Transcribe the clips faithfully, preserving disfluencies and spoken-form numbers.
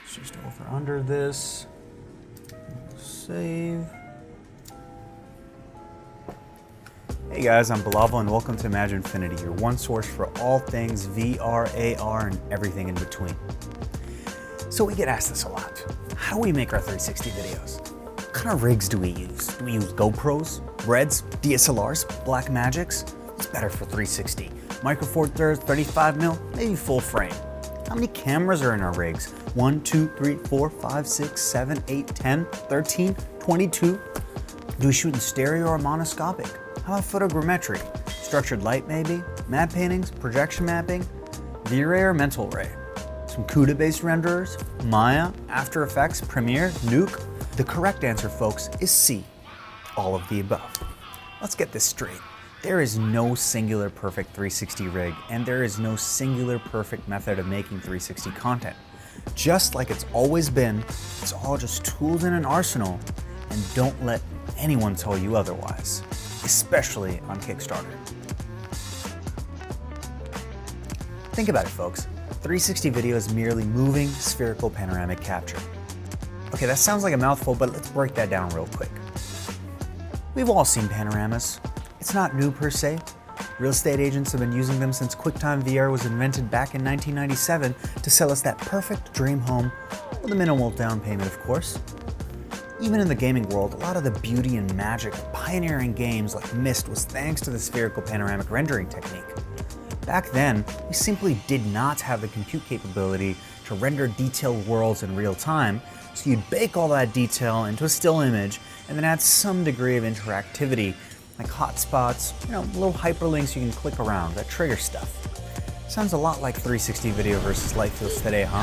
Let's just over under this. Save. Hey guys, I'm Bilal and welcome to Imagine Infinity, your one source for all things V R, A R, and everything in between. So we get asked this a lot. How do we make our three sixty videos? What kind of rigs do we use? Do we use GoPros, Reds, D S L Rs, Blackmagics? What's better for three sixty? Micro Four Thirds, thirty-five mil, maybe full frame. How many cameras are in our rigs? One, two, three, four, five, six, seven, eight, ten, thirteen, twenty-two? Do we shoot in stereo or monoscopic? How about photogrammetry? Structured light maybe? Matte paintings? Projection mapping? V-Ray or Mental Ray? Some CUDA-based renderers? Maya? After Effects? Premiere? Nuke? The correct answer, folks, is C. All of the above. Let's get this straight. There is no singular perfect three sixty rig, and there is no singular perfect method of making three sixty content. Just like it's always been, it's all just tools in an arsenal, and don't let anyone tell you otherwise, especially on Kickstarter. Think about it, folks. three sixty video is merely moving spherical panoramic capture. Okay, that sounds like a mouthful, but let's break that down real quick. We've all seen panoramas. It's not new per se. Real estate agents have been using them since QuickTime V R was invented back in nineteen ninety-seven to sell us that perfect dream home with a minimal down payment, of course. Even in the gaming world, a lot of the beauty and magic of pioneering games like Myst was thanks to the spherical panoramic rendering technique. Back then, we simply did not have the compute capability to render detailed worlds in real time, so you'd bake all that detail into a still image and then add some degree of interactivity, like hotspots, you know, little hyperlinks you can click around, that trigger stuff. Sounds a lot like three sixty video versus light feels today, huh?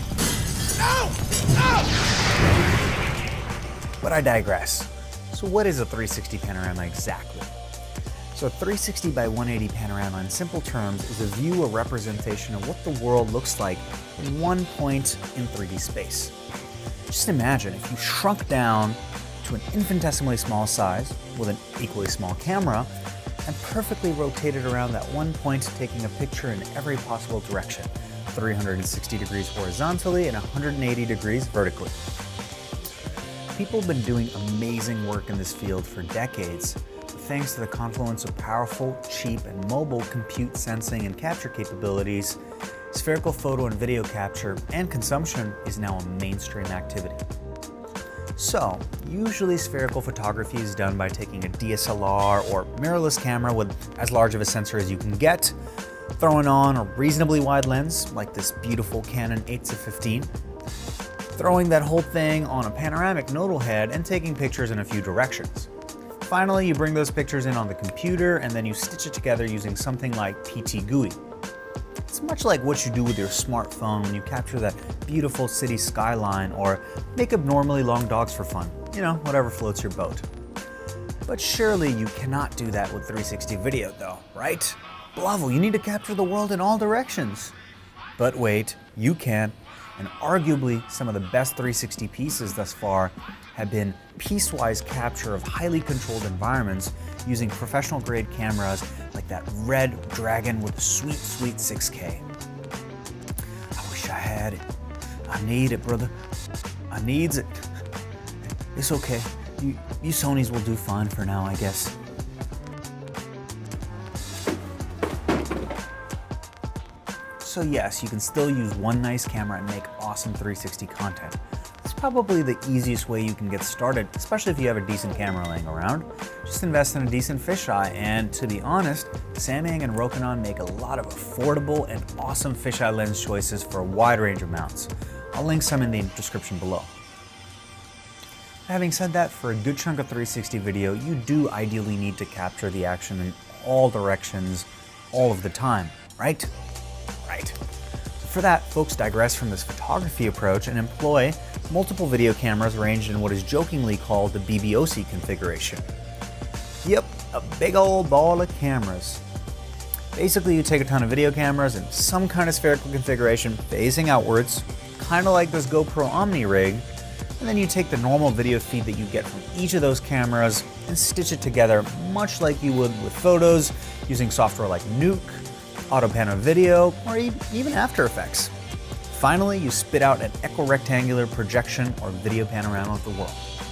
No! No! But I digress. So what is a three sixty panorama exactly? So a three sixty by one eighty panorama in simple terms is a view or representation of what the world looks like in one point in three D space. Just imagine if you shrunk down to an infinitesimally small size with an equally small camera and perfectly rotated around that one point, taking a picture in every possible direction, three hundred sixty degrees horizontally and one hundred eighty degrees vertically. People have been doing amazing work in this field for decades, but thanks to the confluence of powerful, cheap, and mobile compute sensing and capture capabilities, spherical photo and video capture and consumption is now a mainstream activity. So, usually spherical photography is done by taking a D S L R or mirrorless camera with as large of a sensor as you can get, throwing on a reasonably wide lens, like this beautiful Canon eight to fifteen, throwing that whole thing on a panoramic nodal head and taking pictures in a few directions. Finally, you bring those pictures in on the computer and then you stitch it together using something like P T G U I. It's much like what you do with your smartphone when you capture that beautiful city skyline or make abnormally long dogs for fun. You know, whatever floats your boat. But surely you cannot do that with three sixty video though, right? Bravo, you need to capture the world in all directions. But wait, you can. And arguably some of the best three sixty pieces thus far have been piecewise capture of highly controlled environments using professional grade cameras like that red dragon with a sweet, sweet six K. I wish I had it. I need it, brother. I needs it. It's okay. You, you Sonys will do fine for now, I guess. So yes, you can still use one nice camera and make awesome three sixty content. It's probably the easiest way you can get started, especially if you have a decent camera laying around. Just invest in a decent fisheye, and to be honest, Samyang and Rokinon make a lot of affordable and awesome fisheye lens choices for a wide range of mounts. I'll link some in the description below. Having said that, for a good chunk of three sixty video, you do ideally need to capture the action in all directions, all of the time, right? Right. So for that, folks digress from this photography approach and employ multiple video cameras arranged in what is jokingly called the B B O C configuration. Yep, a big old ball of cameras. Basically, you take a ton of video cameras in some kind of spherical configuration facing outwards, kind of like this GoPro Omni rig, and then you take the normal video feed that you get from each of those cameras and stitch it together much like you would with photos using software like Nuke, AutoPano Video, or even After Effects. finally, you spit out an equirectangular projection or video panorama of the world.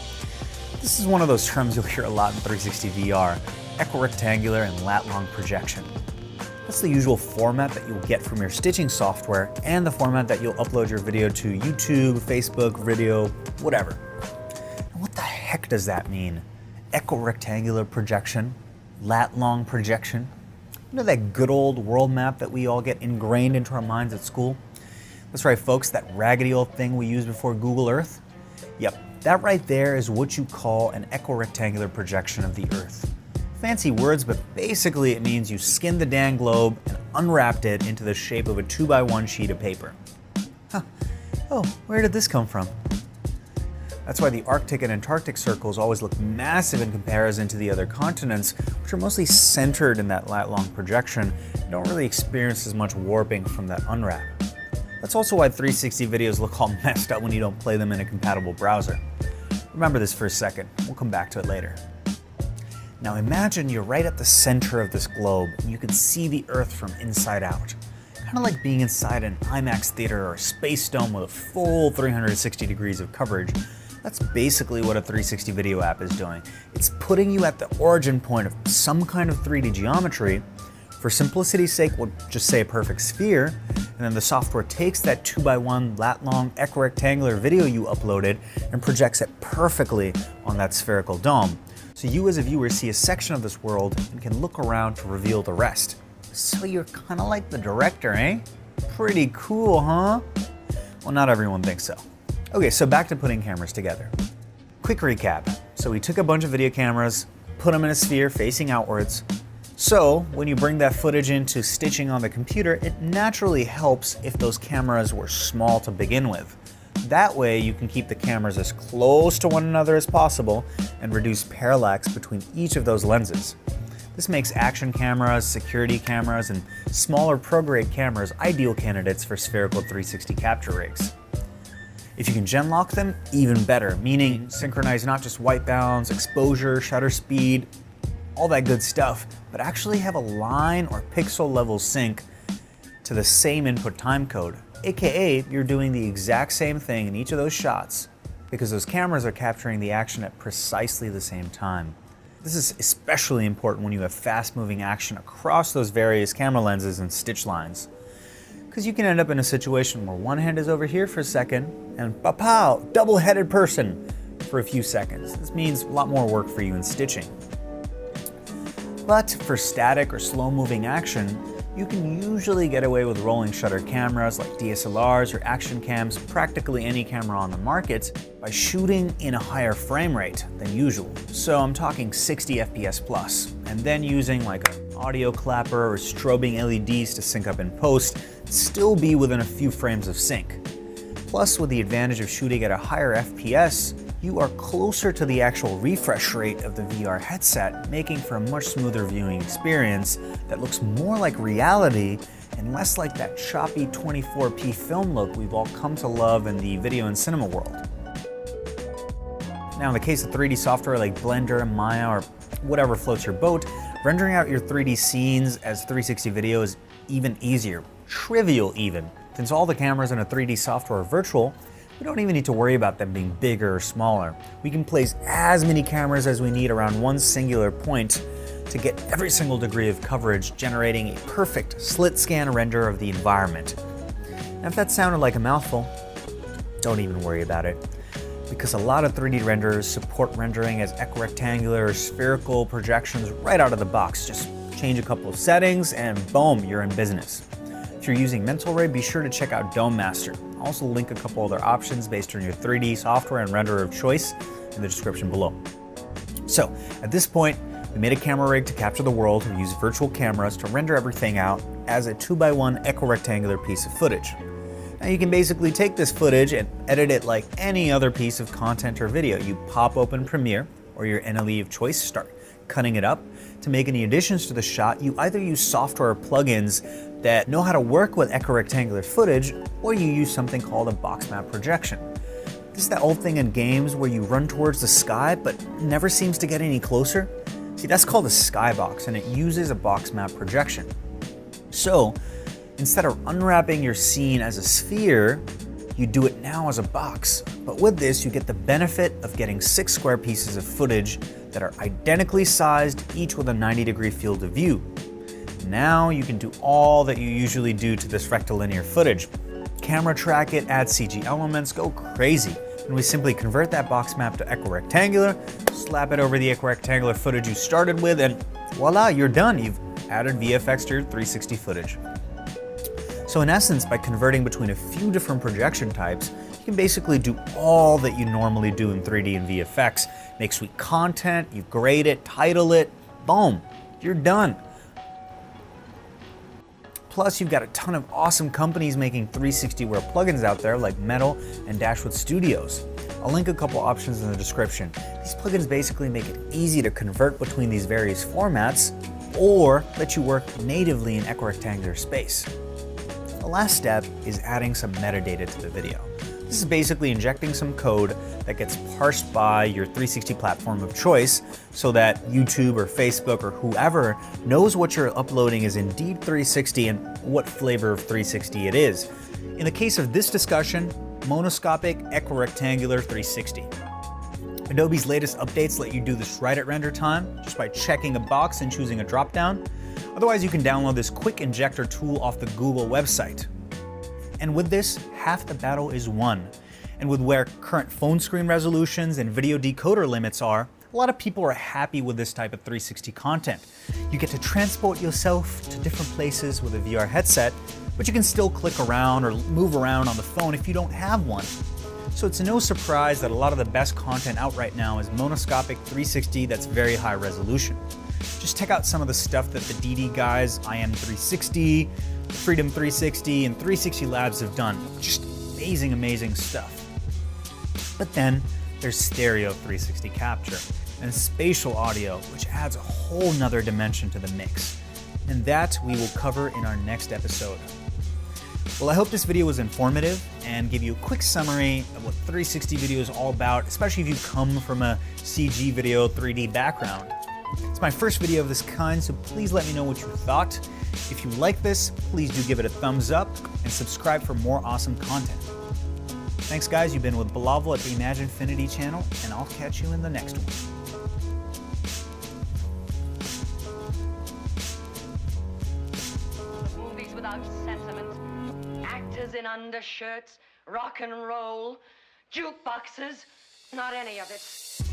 This is one of those terms you'll hear a lot in three sixty V R, equirectangular and lat-long projection. That's the usual format that you'll get from your stitching software and the format that you'll upload your video to YouTube, Facebook, video, whatever. And what the heck does that mean? Equirectangular projection, lat-long projection. You know that good old world map that we all get ingrained into our minds at school? That's right, folks, that raggedy old thing we used before Google Earth? Yep, that right there is what you call an equirectangular projection of the Earth. Fancy words, but basically it means you skinned the dang globe and unwrapped it into the shape of a two by one sheet of paper. Huh. Oh, where did this come from? That's why the Arctic and Antarctic circles always look massive in comparison to the other continents, which are mostly centered in that lat-long projection and don't really experience as much warping from that unwrap. That's also why three sixty videos look all messed up when you don't play them in a compatible browser. Remember this for a second, we'll come back to it later. Now imagine you're right at the center of this globe and you can see the Earth from inside out. Kind of like being inside an IMAX theater or a space dome with a full three hundred sixty degrees of coverage. That's basically what a three sixty video app is doing. It's putting you at the origin point of some kind of three D geometry. For simplicity's sake, we'll just say a perfect sphere, and then the software takes that two by one lat-long equirectangular video you uploaded and projects it perfectly on that spherical dome. So you as a viewer see a section of this world and can look around to reveal the rest. So you're kind of like the director, eh? Pretty cool, huh? Well, not everyone thinks so. Okay, so back to putting cameras together. Quick recap. So we took a bunch of video cameras, put them in a sphere facing outwards. So when you bring that footage into stitching on the computer, it naturally helps if those cameras were small to begin with. That way you can keep the cameras as close to one another as possible and reduce parallax between each of those lenses. This makes action cameras, security cameras, and smaller pro-grade cameras ideal candidates for spherical three sixty capture rigs. If you can genlock them, even better, meaning synchronize not just white balance, exposure, shutter speed, all that good stuff, but actually have a line or pixel level sync to the same input timecode. A K A, you're doing the exact same thing in each of those shots because those cameras are capturing the action at precisely the same time. This is especially important when you have fast-moving action across those various camera lenses and stitch lines. Because you can end up in a situation where one hand is over here for a second and pa-pow, double-headed person for a few seconds. This means a lot more work for you in stitching. But for static or slow-moving action, you can usually get away with rolling shutter cameras like D S L Rs or action cams, practically any camera on the market, by shooting in a higher frame rate than usual. So I'm talking sixty F P S plus, and then using like an audio clapper or strobing L E Ds to sync up in post, still be within a few frames of sync. Plus, with the advantage of shooting at a higher F P S, you are closer to the actual refresh rate of the V R headset, making for a much smoother viewing experience that looks more like reality and less like that choppy twenty-four P film look we've all come to love in the video and cinema world. Now in the case of three D software like Blender, Maya, or whatever floats your boat, rendering out your three D scenes as three sixty video is even easier, trivial even. Since all the cameras in a three D software are virtual, we don't even need to worry about them being bigger or smaller. We can place as many cameras as we need around one singular point to get every single degree of coverage, generating a perfect slit-scan render of the environment. Now if that sounded like a mouthful, don't even worry about it, because a lot of three D renderers support rendering as equirectangular or spherical projections right out of the box. Just change a couple of settings and boom, you're in business. If you're using Mental Ray, be sure to check out Dome Master. I'll also link a couple other options based on your three D software and renderer of choice in the description below. So, at this point, we made a camera rig to capture the world. We use virtual cameras to render everything out as a two by one equirectangular piece of footage. Now you can basically take this footage and edit it like any other piece of content or video. You pop open Premiere or your N L E of choice, start cutting it up. To make any additions to the shot, you either use software or plugins that know how to work with equirectangular footage, or you use something called a box map projection. This is that old thing in games where you run towards the sky but never seems to get any closer. See, that's called a skybox, and it uses a box map projection. So, Instead of unwrapping your scene as a sphere, you do it now as a box. But with this, you get the benefit of getting six square pieces of footage that are identically sized, each with a ninety degree field of view. Now you can do all that you usually do to this rectilinear footage. Camera track it, add C G elements, go crazy. And we simply convert that box map to equirectangular, slap it over the equirectangular footage you started with, and voila, you're done. You've added V F X to your three sixty footage. So in essence, by converting between a few different projection types, you can basically do all that you normally do in three D and V F X. Make sweet content, you grade it, title it, boom, you're done. Plus, you've got a ton of awesome companies making three sixty wear plugins out there like Metal and Dashwood Studios. I'll link a couple options in the description. These plugins basically make it easy to convert between these various formats or let you work natively in equirectangular space. The last step is adding some metadata to the video. This is basically injecting some code that gets parsed by your three sixty platform of choice so that YouTube or Facebook or whoever knows what you're uploading is indeed three sixty and what flavor of three sixty it is. In the case of this discussion, monoscopic equirectangular three sixty. Adobe's latest updates let you do this right at render time just by checking a box and choosing a dropdown. Otherwise, you can download this quick injector tool off the Google website. And with this, half the battle is won. And with where current phone screen resolutions and video decoder limits are, a lot of people are happy with this type of three sixty content. You get to transport yourself to different places with a V R headset, but you can still click around or move around on the phone if you don't have one. So it's no surprise that a lot of the best content out right now is monoscopic three sixty that's very high resolution. Just check out some of the stuff that the D D guys, I M three sixty, Freedom three sixty, and three sixty Labs have done. Just amazing, amazing stuff. But then there's stereo three sixty capture and spatial audio, which adds a whole nother dimension to the mix. And that we will cover in our next episode. Well, I hope this video was informative and gave you a quick summary of what three sixty video is all about, especially if you come from a C G video three D background. It's my first video of this kind, so please let me know what you thought. If you like this, please do give it a thumbs up and subscribe for more awesome content. Thanks guys, you've been with Bilal at the Imaginfinity channel, and I'll catch you in the next one. Movies without sentiment, actors in undershirts, rock and roll, jukeboxes, not any of it.